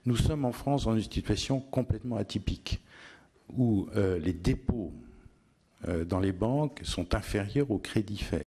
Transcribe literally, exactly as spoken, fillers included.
Nous sommes en France dans une situation complètement atypique, où euh, les dépôts euh, dans les banques sont inférieurs aux crédits faits.